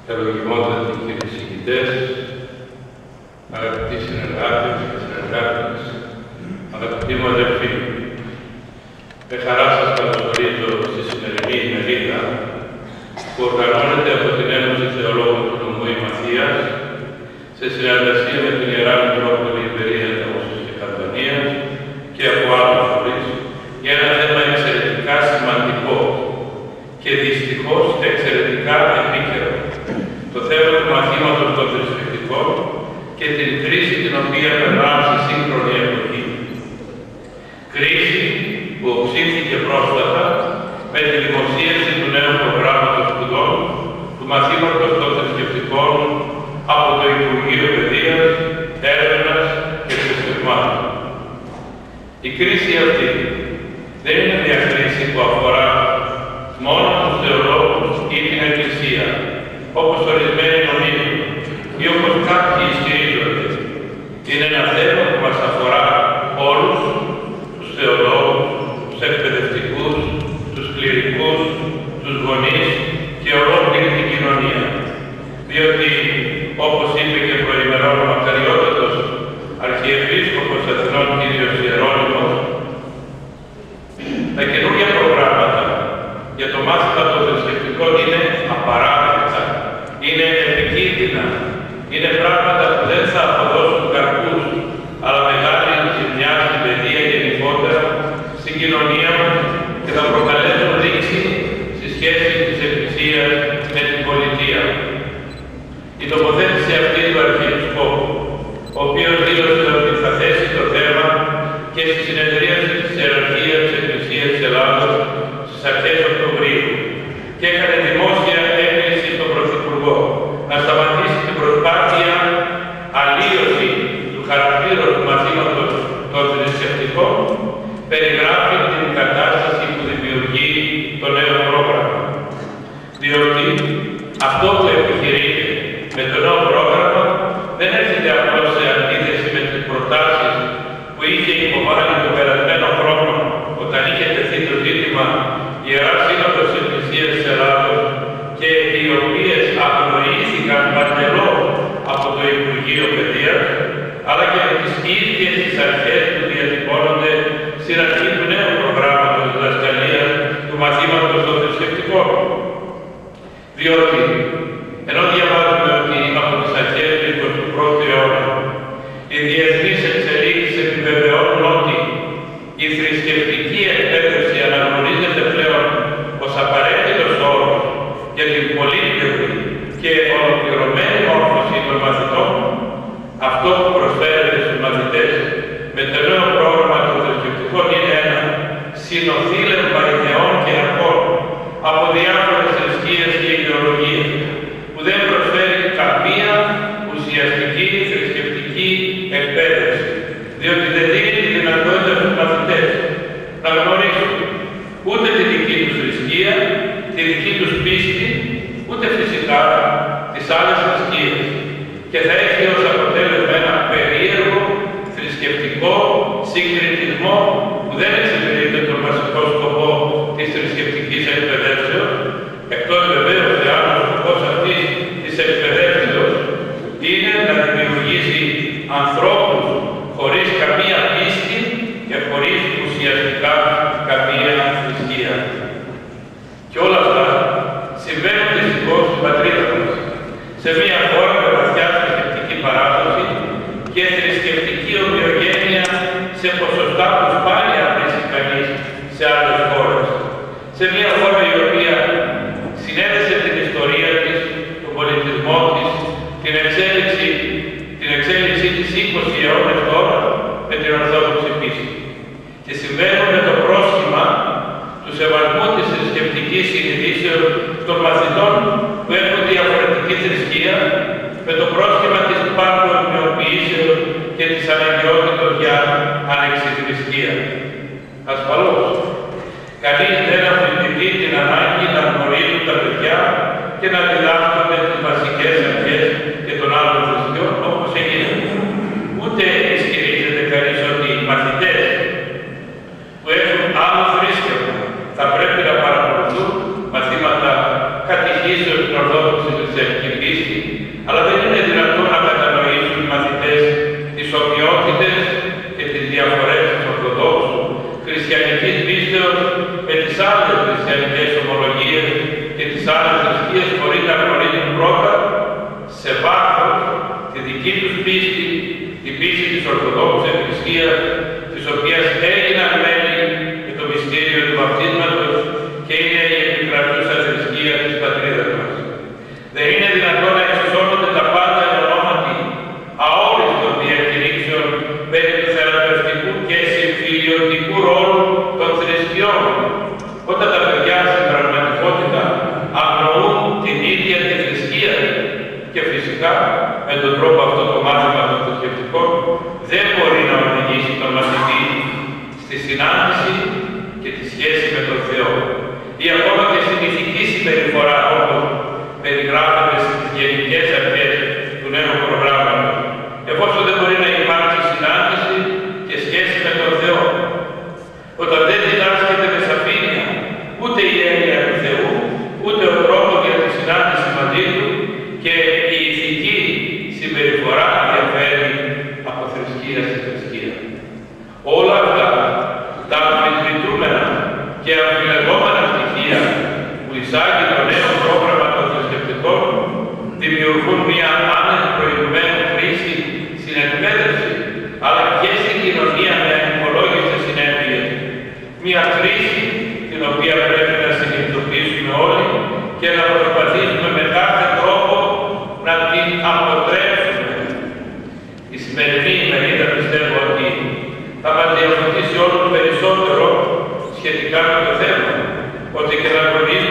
Καλογιμότατοι κύριοι συγκητές, αγαπητοί συνεργάτες και συνεργάτες, αγαπητοί μου αδελφοί, με χαρά σας καλωσορίζω στη σημερινή ημερίδα που οργανώνεται από την Ένωση Θεολόγων του Νομού Ημαθίας σε συνεργασία με την Ιερά Μητρόπολη Ιβερία Ταούσης και Καλβανίας και από άλλους φορείς για ένα θέμα εξαιρετικά σημαντικό και δυστυχώς εξαιρετικά επίκαιρο. Το θέμα του μαθήματος των θρησκευτικών και την κρίση την οποία περνάμε στη σύγχρονη εποχή. Κρίση που οξύθηκε πρόσφατα με τη δημοσίευση του νέου προγράμματος σπουδών του μαθήματος των θρησκευτικών από το Υπουργείο Παιδείας, Έρευνας και Θρησκευμάτων. Η κρίση αυτή δεν είναι μια κρίση που αφορά μόνο τους θεολόγους ή την Εκκλησία, όπως ορισμένοι νομίζουν ή όπως κάποιοι ισχυρίζονται. Είναι ένα θέμα που μας αφορά όλους τους θεολόγους, τους εκπαιδευτικούς, τους κληρικούς, τους γονείς και ολόκληρη την κοινωνία. Διότι, όπως είπε και προημερών ο μακαριότατος Αρχιεπίσκοπος Αθηνών κ. Ιερώνυμος, τα καινούργια προγράμματα για το μάθημα των θρησκευτικών είναι απαράδεκτα, είναι επικίνδυνα, είναι πράγματα που δεν θα αποδώσουν καρπούς, αλλά μεγάλη ζημιά στην παιδεία γενικότερα, στην κοινωνία μας και θα προκαλέσουν ρήξη στη σχέση της Εκκλησίας με την πολιτεία. Η τοποθέτηση αυτή του Αρχιεπισκόπου, ο οποίος δήλωσε ότι θα θέσει το θέμα και στη συνεδρίαση της Ιεραρχίας της Εκκλησίας της Ελλάδος στις αρχές Οκτωβρίου και έκανε δημόσια έκκληση στον Πρωθυπουργό να σταματήσει την προσπάθεια αλλίωση του χαρακτήρου του μαθήματος των θρησκευτικών, περιγράφει την κατάσταση που δημιουργεί το νέο πρόγραμμα. Διότι αυτό που επιχειρείται με το νέο πρόγραμμα δεν έρχεται απλώς σε αντίθεση με τις προτάσεις που είχε υποβάλει το περασμένο χρόνο όταν είχε τεθεί το ζήτημα η Ιερά Σύνοδος της Εκκλησίας της Ελλάδος και οι οποίες αγνοήθηκαν παντελώς από το Υπουργείο Παιδείας, αλλά και με τις ίδιες τις αρχές που διατυπώνονται στην αρχή του νέου προγράμματος διδασκαλίας του μαθήματος των θρησκευτικών. Διότι, ενώ διαβάζουμε ότι από τις αρχές του 21ου αιώνα οι διεθνείς εξελίξεις επιβεβαιώνουν ότι η θρησκευτική εκπαίδευση αναγνωρίζεται πλέον ως απαραίτητος όρος για την πολύπλευρη και ολοκληρωμένη μόρφωση των μαθητών, αυτό που προσφέρεται στους μαθητές με το νέο πρόγραμμα των θρησκευτικών είναι ένα συνοθήλευμα ιδεών και αρχών από διάφορες θρησκείες και ιδεολογίες, που δεν προσφέρει καμία ουσιαστική θρησκευτική εκπαίδευση, διότι δεν δίνει τη δυνατότητα στους μαθητές να γνωρίσουν ούτε τη δική τους θρησκεία, τη δική τους πίστη, ούτε φυσικά τις άλλες θρησκείες, και θα έχει ως αποτέλεσμα ένα περίεργο θρησκευτικό συγκριτισμό που δεν εξυπηρετεί τον βασικό σκοπό της θρησκευτικής εκπαιδεύσεως, εκτός βεβαίως εάν ο σκοπός αυτής της εκπαιδεύσεως είναι να δημιουργήσει ανθρώπους χωρίς καμία πίστη και χωρίς ουσιαστικά καμία θρησκεία. Και όλα αυτά συμβαίνουν δυστυχώς στην πατρίδα μας, σε μια χώρα με βαθιά θρησκευτική παράδοση και θρησκευτική ομοιογένεια σε ποσοστά που σπάνια βρίσκει κανείς σε άλλες χώρες. Σε μια χώρα η οποία συνέδεσε την ιστορία της, τον πολιτισμό της, την εξέλιξή της 20 αιώνες τώρα με την Ορθόδοξη πίστη. Και συμβαίνουν με το πρόσχημα του σεβασμού της θρησκευτικής συνειδήσεως των μαθητών που έχουν διαφορετική θρησκεία, με το πρόσχημα της παγκοσμιοποιήσεως και της αναγκαιότητας για ανεξιθρησκεία. Ασφαλώς, κανείς δεν αμφισβητεί την ανάγκη να γνωρίζουν τα παιδιά και να διδάσκονται τις βασικές αρχές και των άλλων θρησκειών όπως έγινε. Ούτε ισχυρίζεται κανείς ότι οι μαθητές που έχουν άλλο θρήσκευμα θα πρέπει να παρακολουθούν μαθήματα κατηχήσεως στην Ορθόδοξη Θρησκευτική άλλες θρησκείες μπορεί να γνωρίζουν πρώτα σε βάθος τη δική τους πίστη, την πίστη της Ορθοδόξης Εκκλησίας, της οποίας έγιναν μέλη με το μυστήριο του βαπτίσματος και είναι η επικρατούσα θρησκεία της πατρίδας μας. Δεν είναι δυνατόν να εξισώνονται τα πάντα εν ονόματι αόριστων διακηρύξεων περί του θεραπευτικού και συμφιλιωτικού ρόλου των θρησκειών, όταν τα παιδιά στην πραγματικότητα αγνοούν την ίδια τη θρησκεία. Και φυσικά με τον τρόπο αυτό το μάθημα των θρησκευτικών δεν μπορεί να οδηγήσει τον μαθητή στη συνάντηση και τη σχέση με τον Θεό ή ακόμα και στην ηθική συμπεριφορά όπως περιγράφεται στις γενικές αρχές του νέου προγράμματος, εφόσον δεν μπορεί να υπάρξει συνάντηση και σχέση με τον Θεό. Όταν δεν διδάσκεται με σαφήνεια ούτε η έννοια του Θεού, ούτε ο τρόπος για τη συνάντηση μαζί του και η ηθική συμπεριφορά διαφέρει από θρησκεία σε θρησκεία. Όλα αυτά τα αμφισβητούμενα και αμφιλεγόμενα στοιχεία που εισάγει το νέο πρόγραμμα των θρησκευτικών δημιουργούν μια άνευ προηγουμένου κρίση στην εκπαίδευση, αλλά και στην κοινωνία με ανυπολόγιστες συνέπειες. Μια κρίση την οποία πρέπει να συνειδητοποιήσουμε όλοι και να προσπαθήσουμε με κάθε τρόπο να την αποτρέψουμε. Η σημερινή ημερίδα πιστεύω ότι θα μας διαφωτίσει όλους περισσότερο σχετικά με το θέμα, ότι και να γνωρίζουμε